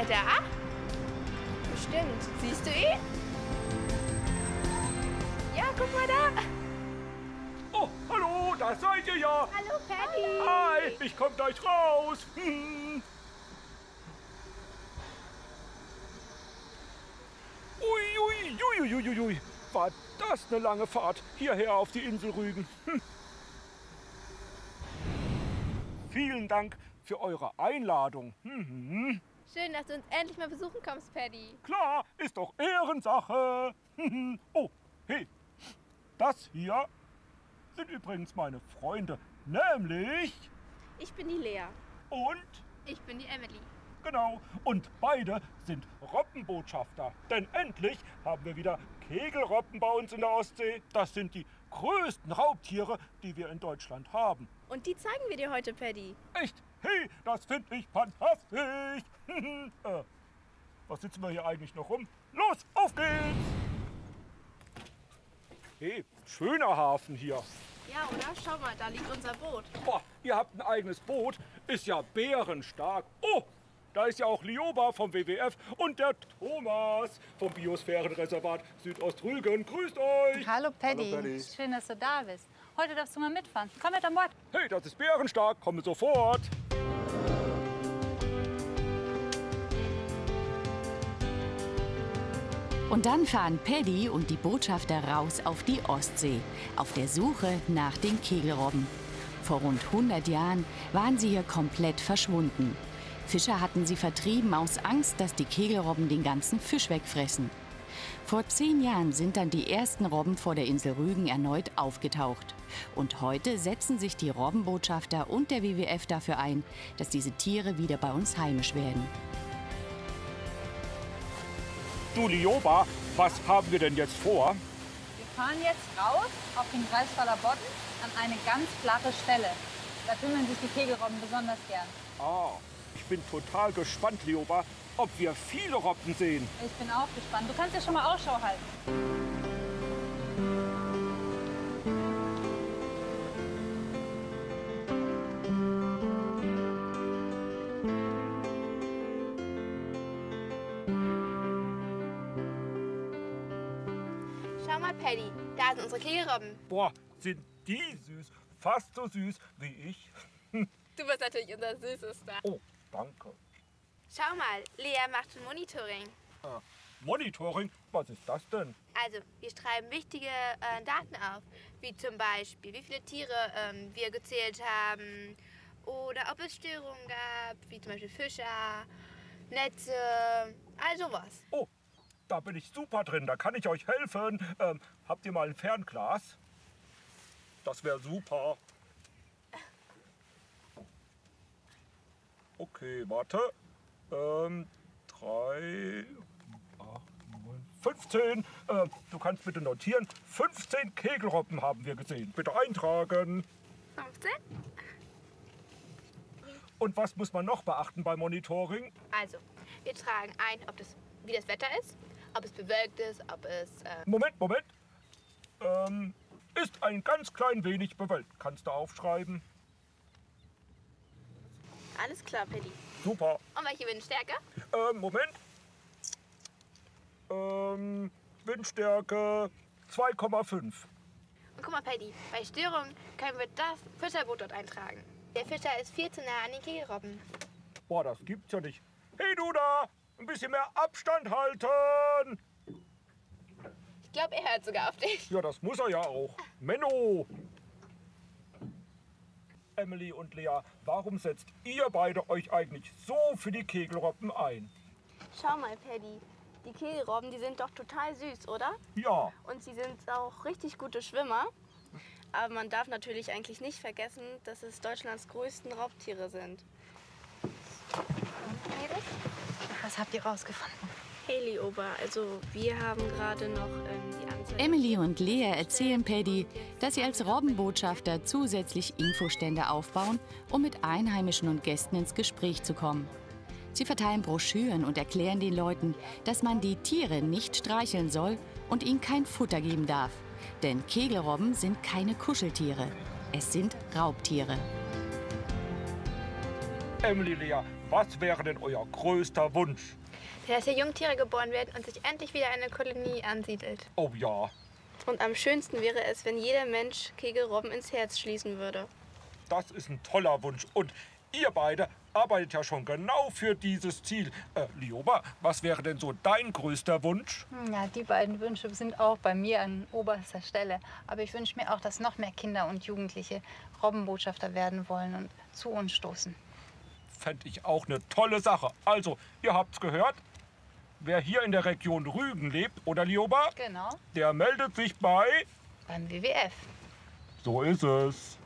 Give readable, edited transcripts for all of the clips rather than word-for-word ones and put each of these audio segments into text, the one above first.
da? Bestimmt. Siehst du ihn? Ja, guck mal da. Oh, hallo, da seid ihr ja. Hallo, Paddy. Hi, ich komm gleich raus. Ui. War das eine lange Fahrt hierher auf die Insel Rügen. Vielen Dank für eure Einladung. Schön, dass du uns endlich mal besuchen kommst, Paddy. Klar, ist doch Ehrensache. Oh, hey, das hier sind übrigens meine Freunde, nämlich... Ich bin die Lea. Und? Ich bin die Emily. Genau, und beide sind Robbenbotschafter. Denn endlich haben wir wieder Kegelrobben bei uns in der Ostsee. Das sind die größten Raubtiere, die wir in Deutschland haben. Und die zeigen wir dir heute, Paddy. Echt? Hey, das finde ich fantastisch. Was sitzen wir hier eigentlich noch rum? Los, auf geht's! Hey, schöner Hafen hier. Ja, oder? Schau mal, da liegt unser Boot. Boah, ihr habt ein eigenes Boot. Ist ja bärenstark. Oh, da ist ja auch Lioba vom WWF und der Thomas vom Biosphärenreservat Südostrügen. Grüßt euch! Hallo Paddy. Hallo, Paddy. Schön, dass du da bist. Heute darfst du mal mitfahren. Komm mit an Bord. Hey, das ist bärenstark. Komme sofort. Und dann fahren Paddy und die Botschafter raus auf die Ostsee, auf der Suche nach den Kegelrobben. Vor rund 100 Jahren waren sie hier komplett verschwunden. Fischer hatten sie vertrieben aus Angst, dass die Kegelrobben den ganzen Fisch wegfressen. Vor 10 Jahren sind dann die ersten Robben vor der Insel Rügen erneut aufgetaucht. Und heute setzen sich die Robbenbotschafter und der WWF dafür ein, dass diese Tiere wieder bei uns heimisch werden. Du Lioba, was haben wir denn jetzt vor? Wir fahren jetzt raus auf den Greifswalder Bodden an eine ganz flache Stelle. Da tümmeln sich die Kegelrobben besonders gern. Ah, ich bin total gespannt, Lioba, ob wir viele Robben sehen. Ich bin auch gespannt. Du kannst ja schon mal Ausschau halten. Schau mal, Paddy, da sind unsere Kegelrobben. Boah, sind die süß. Fast so süß wie ich. Du bist natürlich unser Süßester. Oh, danke. Schau mal, Lea macht schon Monitoring. Monitoring? Was ist das denn? Also, wir schreiben wichtige Daten auf, wie zum Beispiel, wie viele Tiere wir gezählt haben oder ob es Störungen gab, wie zum Beispiel Fischer, Netze, all sowas. Oh, da bin ich super drin. Da kann ich euch helfen. Habt ihr mal ein Fernglas? Das wäre super. Okay, warte. 3, 8, 9, 15. Du kannst bitte notieren. 15 Kegelrobben haben wir gesehen. Bitte eintragen. 15? Und was muss man noch beachten beim Monitoring? Also, wir tragen ein, wie das Wetter ist, ob es bewölkt ist, ob es... Moment. Ist ein ganz klein wenig bewölkt. Kannst du aufschreiben? Alles klar, Paddy. Super. Und welche Windstärke? Moment. Windstärke 2,5. Und guck mal, Paddy, bei Störungen können wir das Fischerboot dort eintragen. Der Fischer ist viel zu nah an den Kegelrobben. Boah, das gibt's ja nicht. Hey, du da! Ein bisschen mehr Abstand halten! Ich glaube, er hört sogar auf dich. Ja, das muss er ja auch. Menno! Emily und Lea, warum setzt ihr beide euch eigentlich so für die Kegelrobben ein? Schau mal, Paddy. Die Kegelrobben, die sind doch total süß, oder? Ja, Und sie sind auch richtig gute Schwimmer. Aber man darf natürlich eigentlich nicht vergessen, dass es Deutschlands größten Raubtiere sind. Was habt ihr rausgefunden? Hey, Lioba, also wir haben gerade noch die Anzeige... Emily und Lea erzählen Paddy, dass sie als Robbenbotschafter zusätzlich Infostände aufbauen, um mit Einheimischen und Gästen ins Gespräch zu kommen. Sie verteilen Broschüren und erklären den Leuten, dass man die Tiere nicht streicheln soll und ihnen kein Futter geben darf. Denn Kegelrobben sind keine Kuscheltiere. Es sind Raubtiere. Emily, Lea, was wäre denn euer größter Wunsch? Dass hier Jungtiere geboren werden und sich endlich wieder eine Kolonie ansiedelt. Oh ja, Und am schönsten wäre es, wenn jeder Mensch Kegelrobben ins Herz schließen würde. das ist ein toller Wunsch. Und ihr beide arbeitet ja schon genau für dieses Ziel. Lioba, was wäre denn so dein größter Wunsch? Ja, die beiden Wünsche sind auch bei mir an oberster Stelle. Aber ich wünsche mir auch, dass noch mehr Kinder und Jugendliche Robbenbotschafter werden wollen und zu uns stoßen. Fände ich auch eine tolle Sache. Also, ihr habt's gehört. Wer hier in der Region Rügen lebt, oder Lioba, Genau, der meldet sich bei... beim WWF. So ist es.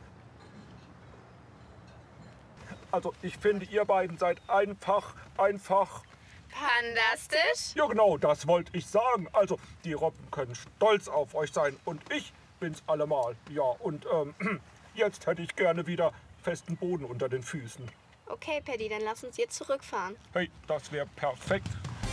Also, ich finde, ihr beiden seid einfach... Fantastisch. Ja, genau, das wollte ich sagen. Also, die Robben können stolz auf euch sein. Und ich bin's allemal. Ja, und jetzt hätte ich gerne wieder festen Boden unter den Füßen. Okay, Paddy, dann lass uns jetzt zurückfahren. Hey, das wäre perfekt.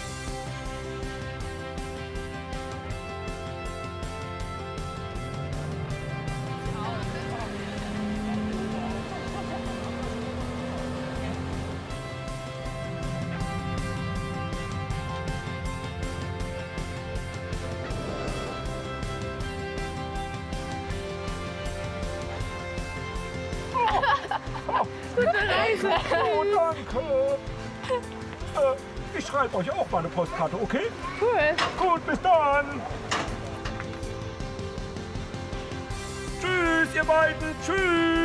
Oh, danke. Ich schreibe euch auch mal eine Postkarte, okay? Cool. Gut, bis dann. Tschüss, ihr beiden. Tschüss.